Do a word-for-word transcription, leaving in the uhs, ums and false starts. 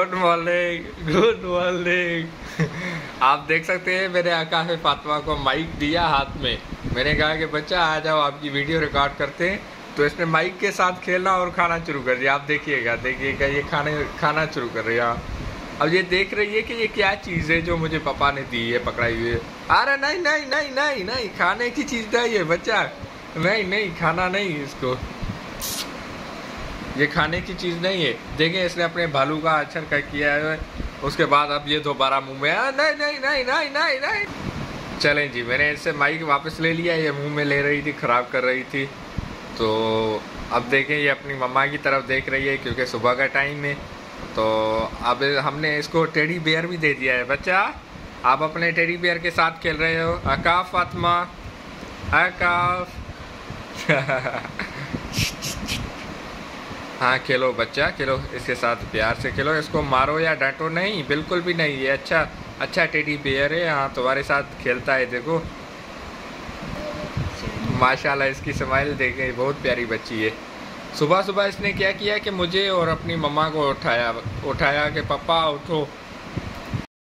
Good morning, good morning. आप देख सकते हैं मेरे आकाश फातिमा को माइक दिया हाथ में। मैंने कहा कि बच्चा आ जाओ, आपकी वीडियो रिकॉर्ड करते हैं। तो इसने माइक के साथ खेलना और खाना शुरू कर दिया। आप देखिएगा, देखिएगा ये खाने खाना शुरू कर रही है। अब ये देख रही है कि ये क्या चीज़ है जो मुझे पापा ने दी है, पकड़ाई हुई है। अरे नहीं नहीं नहीं नहीं नहीं, खाने की चीज़ नहीं है बच्चा, नहीं नहीं, खाना नहीं इसको, ये खाने की चीज़ नहीं है। देखें इसने अपने भालू का अक्षर का किया है। उसके बाद अब ये दोबारा मुंह में, नहीं नहीं नहीं नहीं नहीं नहीं। चलें जी, मैंने इससे माइक वापस ले लिया। ये मुंह में ले रही थी, ख़राब कर रही थी। तो अब देखें ये अपनी मम्मा की तरफ देख रही है क्योंकि सुबह का टाइम है। तो अब हमने इसको टेडी बेयर भी दे दिया है। बच्चा आप अपने टेडी बेयर के साथ खेल रहे हो। आकाफ फातिमा, आकाफ हाँ खेलो बच्चा, खेलो इसके साथ, प्यार से खेलो। इसको मारो या डांटो नहीं, बिल्कुल भी नहीं। ये अच्छा अच्छा टेडी बेयर है। हाँ तुम्हारे साथ खेलता है, देखो माशाल्लाह इसकी स्माइल देखें, बहुत प्यारी बच्ची है। सुबह सुबह इसने क्या किया कि मुझे और अपनी मम्मा को उठाया उठाया कि पापा उठो,